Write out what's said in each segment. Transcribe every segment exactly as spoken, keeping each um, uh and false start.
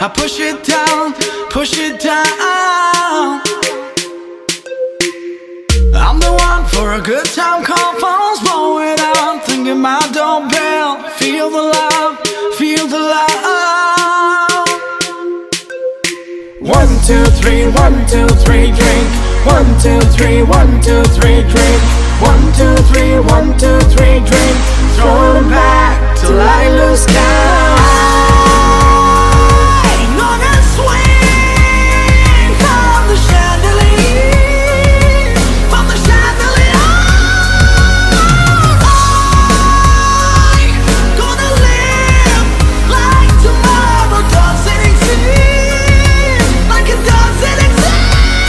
push it down, push it down. I'm the one for a good time, call phones, blow it out, thinking my doorbell. Feel the love, feel the love. One, two, three, one, two, three, drink. One, two, three, one, two, three, drink. One, two, three, one, two, three, drink. Throw them back till I lose count. Gonna swing from the chandelier, from the chandelier. I'm gonna live like tomorrow doesn't exist, like it doesn't exist.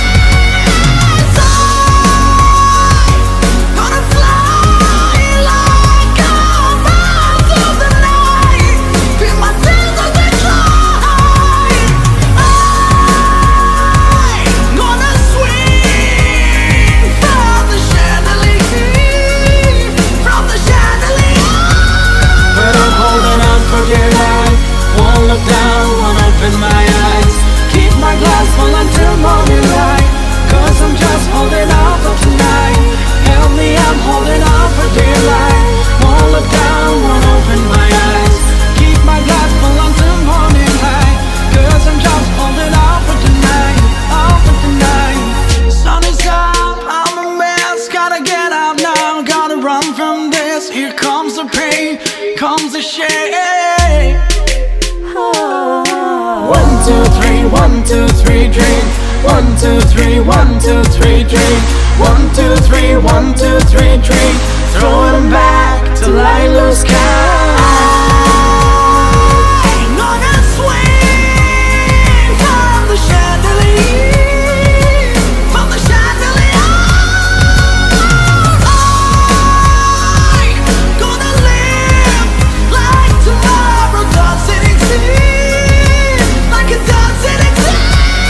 I'm gonna fly like a bird through the night, feel my tears as they dry. I'm gonna swing from the chandelier, from the chandelier. But I'm holding on for dear life, won't look down, won't open my eyes. Keep my glass full until morning light, cause I'm just holding on for tonight. Help me, I'm holding on for dear life. Won't look down, won't open my eyes. Keep my glass full until morning light, cause I'm just holding on for tonight, on for tonight. Sun is up, I'm a mess, gotta get out now, gotta run from this. Here comes the pain, comes the shame. One, two, three, one, two, three, drink. One, two, three, one, two, three, drink. One, two, three, one, two, three, drink. Throw them back till I lose count. I'm gonna swing from the chandelier, from the chandelier. I'm gonna live like tomorrow doesn't exist, like it doesn't exist.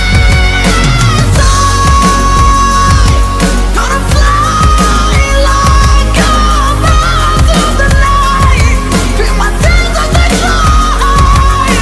I'm gonna fly like a bird through the night, feel my tears as they dry.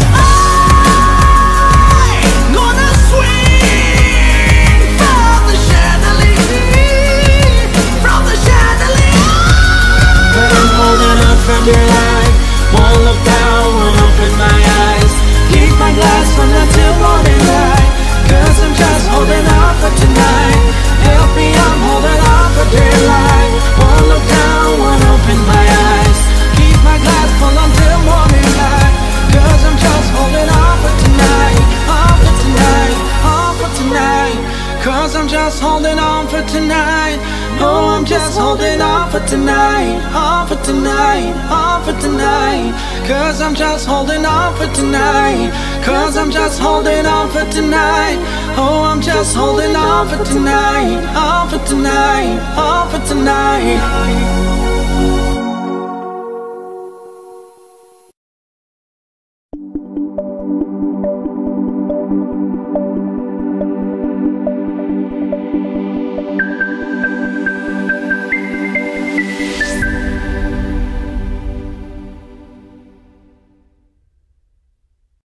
I'm gonna swing from the chandelier, from the chandelier. But I'm holding up for dear life, won't look down, won't open my eyes. Keep my glass full until morning light, cause I'm just holding on for tonight. Help me, I'm holding on for dear life. Won't look down, won't open my eyes. Keep my glass full until morning light, cause I'm just holding on for tonight, on for tonight, on for tonight. Cause I'm just holding on for tonight. Oh, I'm just holding on for tonight, on for tonight, on for tonight. Cause I'm just holding on for tonight. Cause I'm just holding on for tonight. Oh, I'm just holding on for tonight, on for tonight, on for tonight.